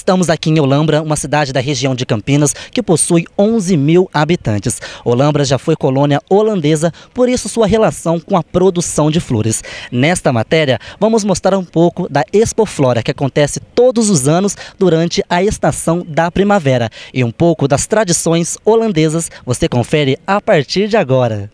Estamos aqui em Olambra, uma cidade da região de Campinas que possui 11 mil habitantes. Olambra já foi colônia holandesa, por isso sua relação com a produção de flores. Nesta matéria, vamos mostrar um pouco da Expoflora, que acontece todos os anos durante a estação da primavera. E um pouco das tradições holandesas você confere a partir de agora.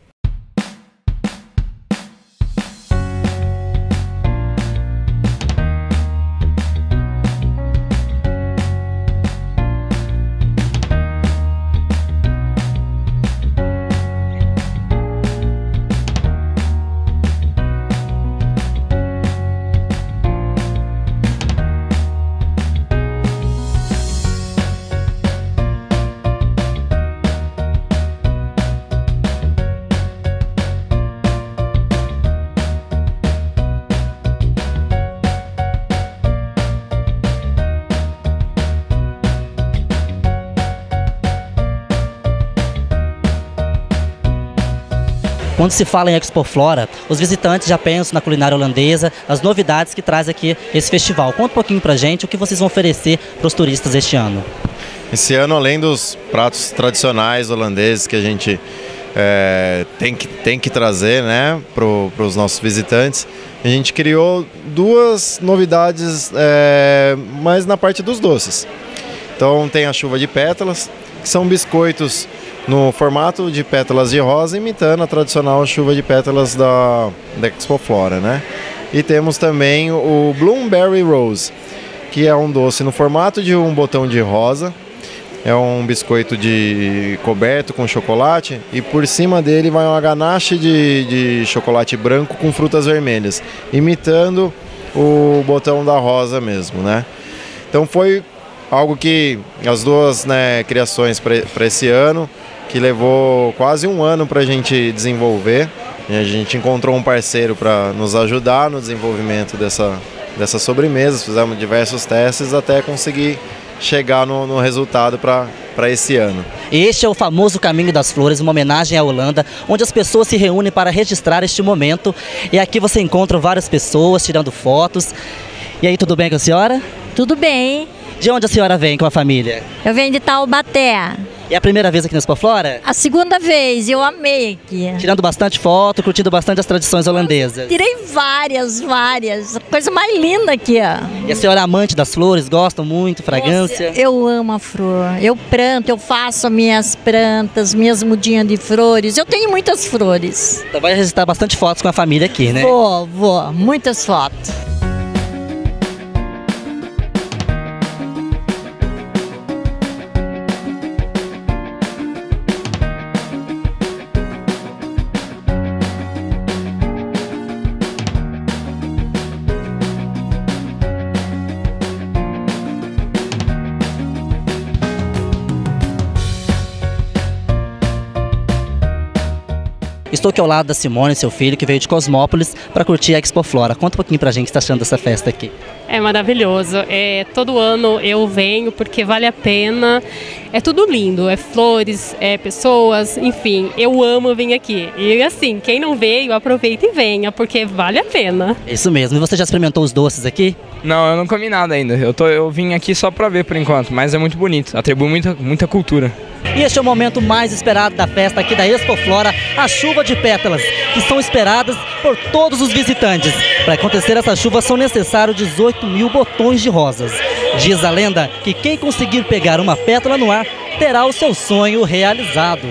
Quando se fala em Expoflora, os visitantes já pensam na culinária holandesa, as novidades que traz aqui esse festival. Conta um pouquinho pra gente o que vocês vão oferecer para os turistas este ano. Esse ano, além dos pratos tradicionais holandeses que a gente tem que trazer, né, para os nossos visitantes, a gente criou duas novidades mais na parte dos doces. Então tem a chuva de pétalas, que são biscoitos no formato de pétalas de rosa, imitando a tradicional chuva de pétalas da Expoflora, né? E temos também o Bloomberry Rose, que é um doce no formato de um botão de rosa. É um biscoito coberto com chocolate e por cima dele vai uma ganache de chocolate branco com frutas vermelhas, imitando o botão da rosa mesmo, né? Então foi algo que as duas, né, criações para esse ano, que levou quase um ano para a gente desenvolver. E a gente encontrou um parceiro para nos ajudar no desenvolvimento dessa sobremesa. Fizemos diversos testes até conseguir chegar no resultado para esse ano. Este é o famoso Caminho das Flores, uma homenagem à Holanda, onde as pessoas se reúnem para registrar este momento. E aqui você encontra várias pessoas tirando fotos. E aí, tudo bem com a senhora? Tudo bem. De onde a senhora vem com a família? Eu venho de Taubaté. É a primeira vez aqui na Expoflora? A segunda vez, eu amei aqui. Tirando bastante foto, curtindo bastante as tradições holandesas. Tirei várias. Coisa mais linda aqui, ó. E a senhora é amante das flores? Gosta muito? Fragrância? Nossa, eu amo a flor. Eu planto, eu faço as minhas plantas, minhas mudinhas de flores. Eu tenho muitas flores. Então vai registrar bastante fotos com a família aqui, né? Vou. Muitas fotos. Estou aqui ao lado da Simone, seu filho, que veio de Cosmópolis para curtir a Expoflora. Conta um pouquinho pra gente o que está achando dessa festa aqui. É maravilhoso. Todo ano eu venho porque vale a pena. É tudo lindo, é flores, é pessoas, enfim, eu amo vir aqui. E assim, quem não veio, aproveita e venha, porque vale a pena. Isso mesmo. E você já experimentou os doces aqui? Não, eu não comi nada ainda. Eu vim aqui só para ver por enquanto, mas é muito bonito, atribui muita cultura. E este é o momento mais esperado da festa aqui da Expoflora, a chuva de pétalas, que são esperadas por todos os visitantes. Para acontecer essa chuva são necessários 18 mil botões de rosas. Diz a lenda que quem conseguir pegar uma pétala no ar terá o seu sonho realizado.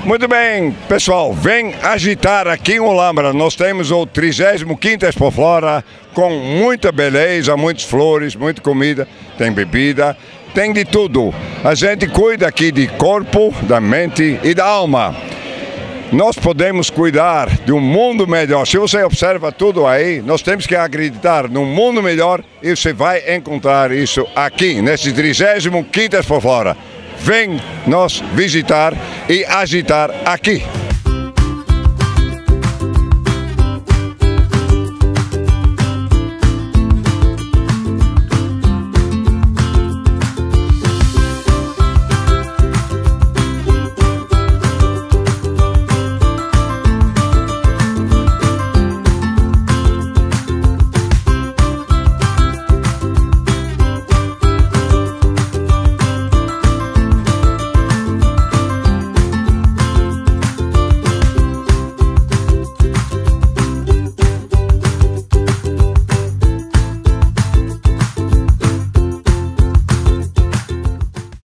Muito bem, pessoal, vem agitar aqui em Olambra. Nós temos o 35º Expoflora com muita beleza, muitas flores, muita comida, tem bebida, tem de tudo. A gente cuida aqui de corpo, da mente e da alma. Nós podemos cuidar de um mundo melhor. Se você observa tudo aí, nós temos que acreditar num mundo melhor e você vai encontrar isso aqui, nesse 35º Expoflora. Vem nos visitar e agitar aqui.